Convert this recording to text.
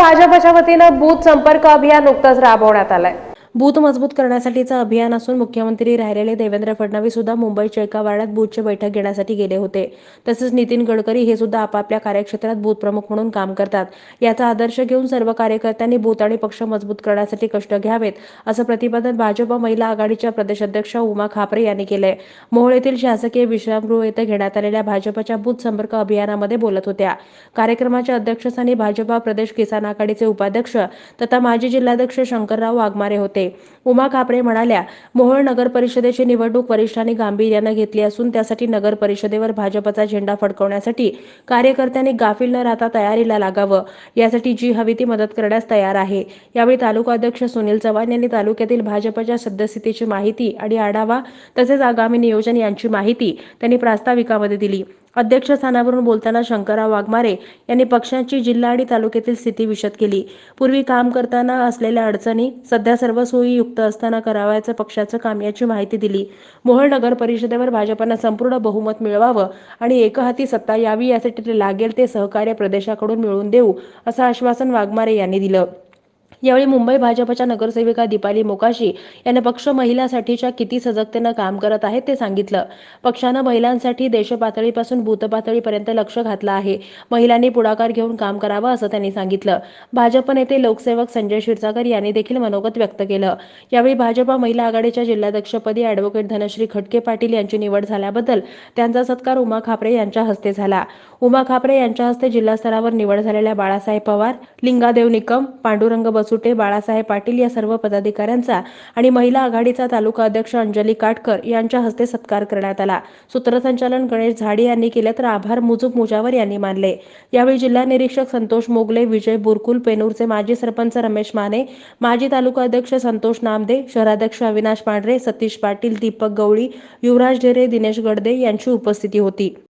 भाजपच्या वतीनं बूथ संपर्क अभियान नुकतंच राबवण्यात आलंय। बूथ मजबूत करण्यासाठीचं अभियान असून मुख्यमंत्री राहिलेले देवेंद्र फडणवीस सुद्धा मुंबईच्या एका वाड्यात बूथची बैठक घेण्यासाठी गेले होते। तसेच नितीन गडकरी हे सुद्धा आपापल्या कार्यक्षेत्रात बूथ प्रमुख म्हणून काम करतात। याचा आदर्श घेऊन सर्व कार्यकर्त्यांनी बूथ आणि पक्ष मजबूत करण्यासाठी कष्ट घ्यावेत, असं प्रतिपादन भाजप महिला आघाडीच्या प्रदेशाध्यक्ष उमा खापरे यांनी केलंय। मोहोळ येथील शासकीय विश्रामगृह येथे घेण्यात आलेल्या भाजपच्या बूथ संपर्क अभियानामध्ये बोलत होत्या। कार्यक्रमाच्या अध्यक्षस्थानी भाजप प्रदेश किसान आघाडीचे उपाध्यक्ष तथा माजी जिल्हाध्यक्ष शंकरराव वाघमारे होते। उमा खापरे म्हणाल्या, मोहोळ नगर परिषदेची निवडणूक वरिष्ठांनी गांभीर्याने घेतली असून त्यासाठी नगर परिषदेवर भाजपचा झेंडा फडकवण्यासाठी कार्यकर्त्यांनी गाफील न राहता तयारीला लागावं। यासाठी जी हवी ती मदत करण्यास तयार आहे। यावेळी तालुका अध्यक्ष सुनील चव्हाण यांनी तालुक्यातील भाजपच्या सद्यस्थितीची माहिती आणि आढावा तसेच आगामी नियोजन यांची माहिती त्यांनी प्रास्ताविकामध्ये दिली। अध्यक्षस्थानावरून बोलताना शंकरराव वाघमारे यांनी पक्षाची जिल्हा आणि तालुक्यातील स्थिती विशद केली। पूर्वी काम करताना असलेल्या अडचणी, सध्या सर्व सोयी युक्त असताना करावयाचं पक्षाचं काम याची माहिती दिली। मोहोळ नगर परिषदेवर भाजपनं संपूर्ण बहुमत मिळवावं आणि एकहाती सत्ता यावी यासाठी लागेल ते सहकार्य प्रदेशाकडून मिळवून देऊ, असं आश्वासन वाघमारे यांनी दिलं। यावेळी मुंबई भाजपच्या नगरसेविका दीपाली मोकाशी यांनी पक्ष महिलांसाठीच्या किती सजगतेनं काम करत आहे ते सांगितलं। पक्षानं महिलांसाठी देशपातळीपासून बूथ पातळीपर्यंत लक्ष घातलं आहे। महिलांनी पुढाकार घेऊन काम करावं असं त्यांनी सांगितलं। भाजप नेते लोकसेवक संजय क्षीरसागर यांनी देखील मनोगत व्यक्त केलं। यावेळी भाजप महिला आघाडीच्या जिल्हाध्यक्षपदी ॲडव्होकेट धनश्री खटके पाटील यांची निवड झाल्याबद्दल त्यांचा सत्कार उमा खापरे यांच्या हस्ते झाला। उमा खापरे यांच्या हस्ते जिल्हास्तरावर निवड झालेल्या बाळासाहेब पवार, लिंगादेव निकम, पांडुरंग बसुटे, बाळासाहेब पाटील या सर्व पदाधिकाऱ्यांचा आणि महिला आघाडीचा तालुका अध्यक्ष अंजली काटकर यांच्या हस्ते सत्कार करण्यात आला। सूत्रसंचालन गणेश झाडी यांनी केले तर आभार मुजुक मुजावर यांनी मानले। यावेळी जिल्हा निरीक्षक संतोष मोगले, विजय बुरकुल, पेनूरचे माजी सरपंच रमेश माने, माजी तालुका अध्यक्ष संतोष नामदे, शहराध्यक्ष अविनाश पांढरे, सतीश पाटील, दीपक गवळी, युवराज ढेरे, दिनेश गडदे यांची उपस्थिती होती।